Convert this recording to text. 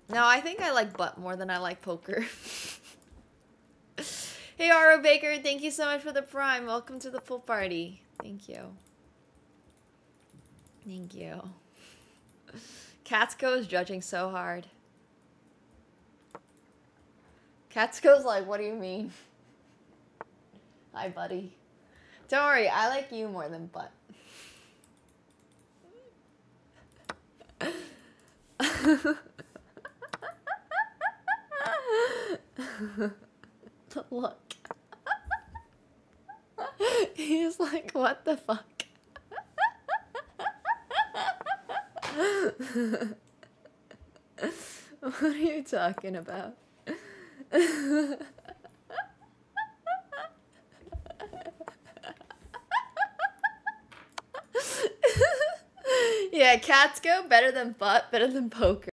No, I think I like butt more than I like poker. Hey, Aro Baker, thank you so much for the prime. Welcome to the pool party. Thank you. Thank you. Catsko is judging so hard. Catsko's like, what do you mean? Hi, buddy. Don't worry, I like you more than butt. Look. He's like, what the fuck? What are you talking about? Yeah, cats go better than butt, better than poker.